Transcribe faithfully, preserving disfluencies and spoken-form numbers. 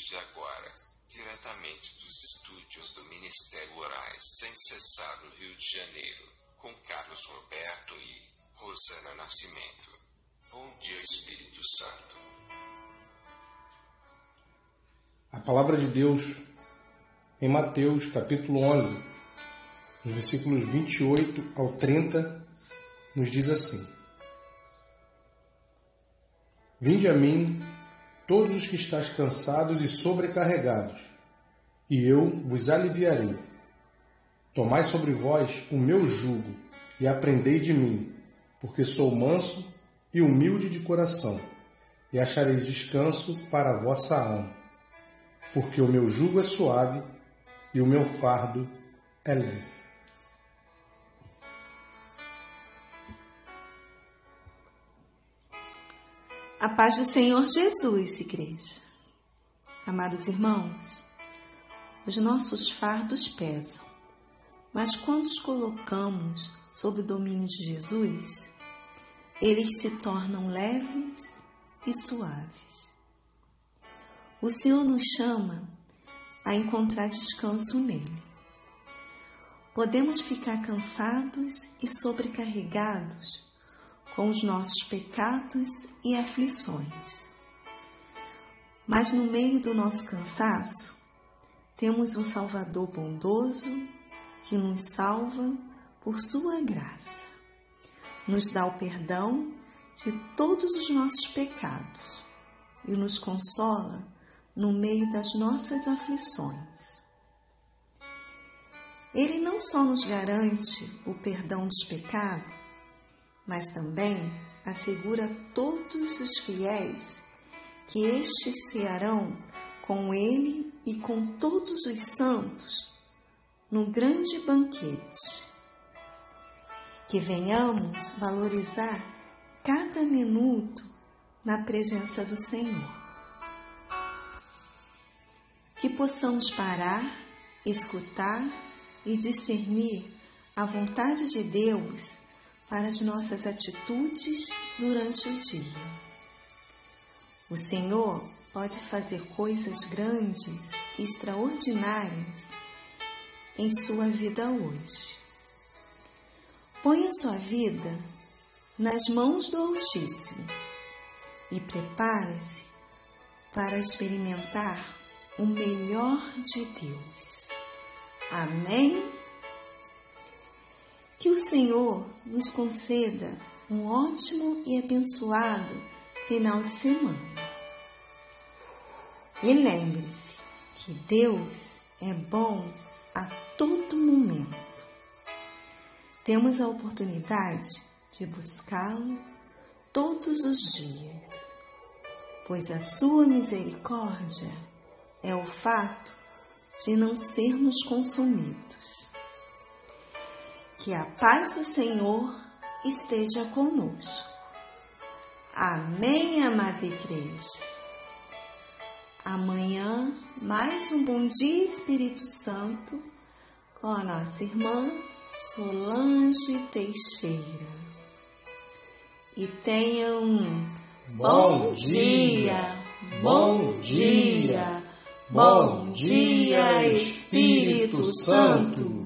de agora, diretamente dos estúdios do Ministério Orais Sem Cessar no Rio de Janeiro, com Carlos Roberto e Rosana Nascimento. Bom dia, Espírito Santo. A palavra de Deus, em Mateus capítulo onze, nos versículos vinte e oito ao trinta, nos diz assim: Vinde a mim, todos os que estáis cansados e sobrecarregados, e eu vos aliviarei. Tomai sobre vós o meu jugo e aprendei de mim, porque sou manso e humilde de coração, e achareis descanso para a vossa alma, porque o meu jugo é suave e o meu fardo é leve. A paz do Senhor Jesus, igreja. Amados irmãos, os nossos fardos pesam, mas quando os colocamos sob o domínio de Jesus, eles se tornam leves e suaves. O Senhor nos chama a encontrar descanso nele. Podemos ficar cansados e sobrecarregados com os nossos pecados e aflições. Mas no meio do nosso cansaço, temos um Salvador bondoso que nos salva por sua graça. Nos dá o perdão de todos os nossos pecados e nos consola no meio das nossas aflições. Ele não só nos garante o perdão dos pecados, mas também assegura a todos os fiéis que estes cearão com ele e com todos os santos no grande banquete. Que venhamos valorizar cada minuto na presença do Senhor. Que possamos parar, escutar e discernir a vontade de Deus para as nossas atitudes durante o dia. O Senhor pode fazer coisas grandes e extraordinárias em sua vida hoje. Ponha sua vida nas mãos do Altíssimo e prepare-se para experimentar o melhor de Deus. Amém? Que o Senhor nos conceda um ótimo e abençoado final de semana. E lembre-se que Deus é bom a todo momento. Temos a oportunidade de buscá-lo todos os dias, pois a sua misericórdia é o fato de não sermos consumidos. Que a paz do Senhor esteja conosco. Amém, amada igreja. Amanhã, mais um Bom Dia Espírito Santo com a nossa irmã Solange Teixeira. E tenham um bom dia, bom dia, bom dia, Espírito Santo.